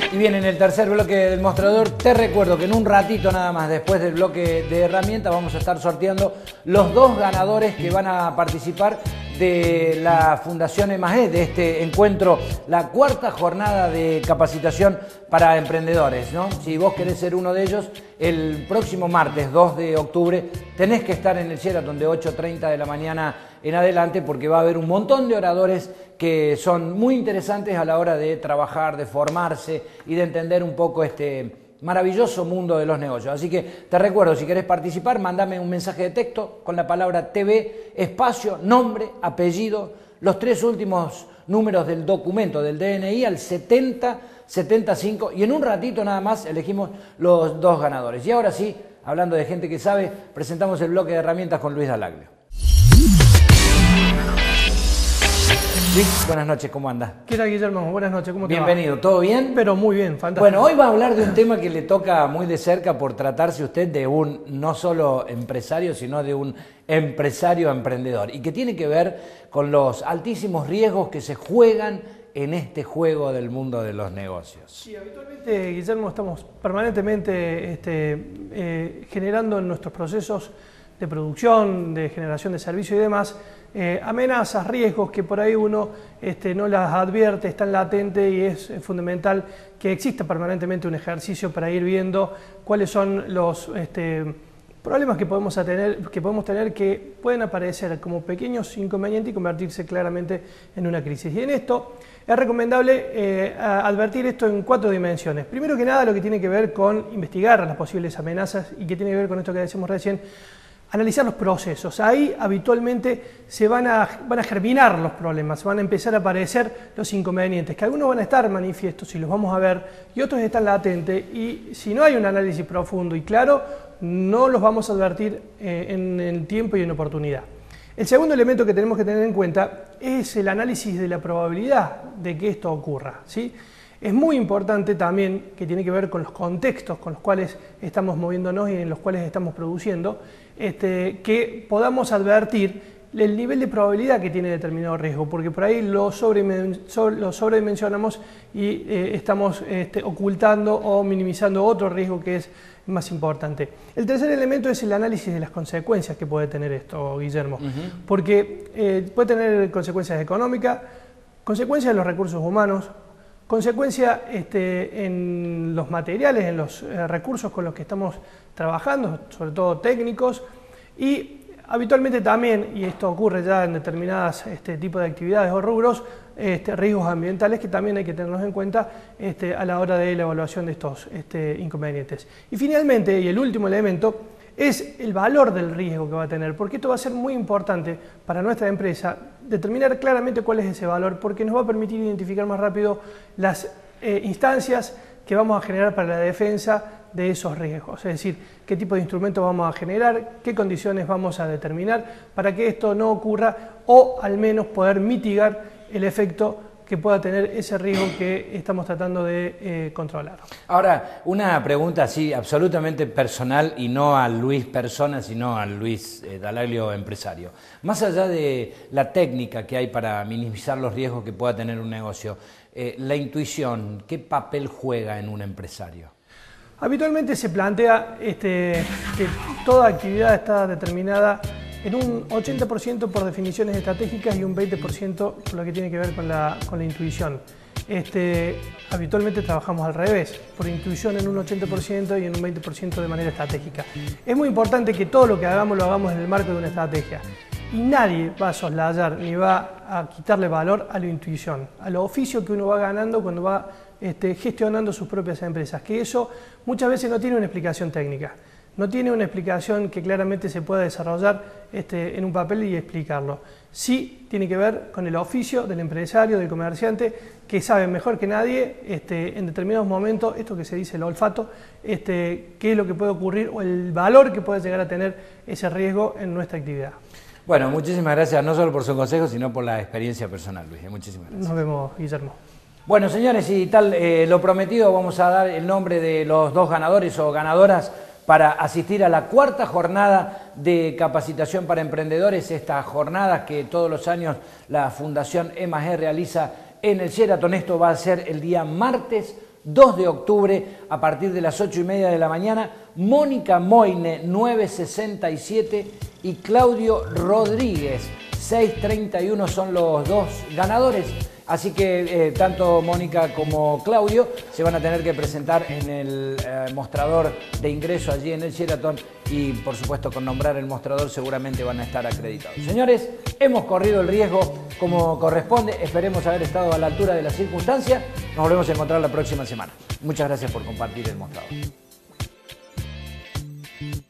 Y bien, en el tercer bloque del mostrador, te recuerdo que en un ratito nada más, después del bloque de herramientas, vamos a estar sorteando los dos ganadores que van a participar de la Fundación E+E, de este encuentro, la cuarta jornada de capacitación para emprendedores, ¿no? Si vos querés ser uno de ellos, el próximo martes 2 de octubre tenés que estar en el Sheraton de 8:30 de la mañana en adelante, porque va a haber un montón de oradores que son muy interesantes a la hora de trabajar, de formarse y de entender un poco este maravilloso mundo de los negocios. Así que te recuerdo, si querés participar, mandame un mensaje de texto con la palabra TV, espacio, nombre, apellido, los 3 últimos números del documento, del DNI, al 7075, y en un ratito nada más elegimos los dos ganadores. Y ahora sí, hablando de gente que sabe, presentamos el bloque de herramientas con Luis Dallaglio. Luis, buenas noches, ¿cómo andas? ¿Qué tal, Guillermo? Buenas noches, ¿cómo te va? Bienvenido, ¿todo bien? Pero muy bien, fantástico. Bueno, hoy va a hablar de un tema que le toca muy de cerca por tratarse usted de un no solo empresario, sino de un empresario emprendedor, y que tiene que ver con los altísimos riesgos que se juegan en este juego del mundo de los negocios. Sí, habitualmente, Guillermo, estamos permanentemente generando en nuestros procesos de producción, de generación de servicio y demás, amenazas, riesgos que por ahí uno no las advierte, están latentes, y es fundamental que exista permanentemente un ejercicio para ir viendo cuáles son los problemas que podemos tener que pueden aparecer como pequeños inconvenientes y convertirse claramente en una crisis. Y en esto es recomendable advertir esto en 4 dimensiones. Primero que nada, lo que tiene que ver con investigar las posibles amenazas y que tiene que ver con esto que decíamos recién, analizar los procesos. Ahí habitualmente se van a germinar los problemas, van a empezar a aparecer los inconvenientes, que algunos van a estar manifiestos y los vamos a ver, y otros están latentes, y si no hay un análisis profundo y claro, no los vamos a advertir en el tiempo y en oportunidad. El segundo elemento que tenemos que tener en cuenta es el análisis de la probabilidad de que esto ocurra, ¿sí? Es muy importante también, que tiene que ver con los contextos con los cuales estamos moviéndonos y en los cuales estamos produciendo, que podamos advertir el nivel de probabilidad que tiene determinado riesgo, porque por ahí lo sobredimensionamos y estamos ocultando o minimizando otro riesgo que es más importante. El tercer elemento es el análisis de las consecuencias que puede tener esto, Guillermo, porque puede tener consecuencias económicas, consecuencias en los recursos humanos, consecuencia en los materiales, en los recursos con los que estamos trabajando, sobre todo técnicos, y habitualmente también, y esto ocurre ya en determinadas tipos de actividades o rubros, riesgos ambientales que también hay que tenerlos en cuenta a la hora de la evaluación de estos inconvenientes. Y finalmente, y el último elemento, es el valor del riesgo que va a tener, porque esto va a ser muy importante para nuestra empresa, determinar claramente cuál es ese valor, porque nos va a permitir identificar más rápido las instancias que vamos a generar para la defensa de esos riesgos, es decir, qué tipo de instrumentos vamos a generar, qué condiciones vamos a determinar para que esto no ocurra, o al menos poder mitigar el efecto que pueda tener ese riesgo que estamos tratando de controlar. Ahora, una pregunta así absolutamente personal, y no a Luis persona, sino a Luis Dallaglio empresario. Más allá de la técnica que hay para minimizar los riesgos que pueda tener un negocio, la intuición, ¿qué papel juega en un empresario? Habitualmente se plantea que toda actividad está determinada en un 80% por definiciones estratégicas y un 20% por lo que tiene que ver con la intuición. Habitualmente trabajamos al revés, por intuición en un 80% y en un 20% de manera estratégica. Es muy importante que todo lo que hagamos lo hagamos en el marco de una estrategia. Y nadie va a soslayar ni va a quitarle valor a la intuición, a los oficios que uno va ganando cuando va gestionando sus propias empresas, que eso muchas veces no tiene una explicación técnica. No tiene una explicación que claramente se pueda desarrollar en un papel y explicarlo. Sí tiene que ver con el oficio del empresario, del comerciante, que sabe mejor que nadie en determinados momentos, esto que se dice el olfato, qué es lo que puede ocurrir o el valor que puede llegar a tener ese riesgo en nuestra actividad. Bueno, muchísimas gracias, no solo por su consejo, sino por la experiencia personal, Luis. Muchísimas gracias. Nos vemos, Guillermo. Bueno, señores, y tal lo prometido, vamos a dar el nombre de los dos ganadores o ganadoras para asistir a la cuarta jornada de capacitación para emprendedores, estas jornadas que todos los años la Fundación E+E realiza en el Sheraton. Esto va a ser el día martes 2 de octubre a partir de las 8:30 de la mañana, Mónica Moine 9:67 y Claudio Rodríguez 6:31 son los dos ganadores. Así que tanto Mónica como Claudio se van a tener que presentar en el mostrador de ingreso allí en el Sheraton y por supuesto con nombrar el mostrador seguramente van a estar acreditados. Señores, hemos corrido el riesgo como corresponde, esperemos haber estado a la altura de las circunstancias. Nos volvemos a encontrar la próxima semana. Muchas gracias por compartir el mostrador.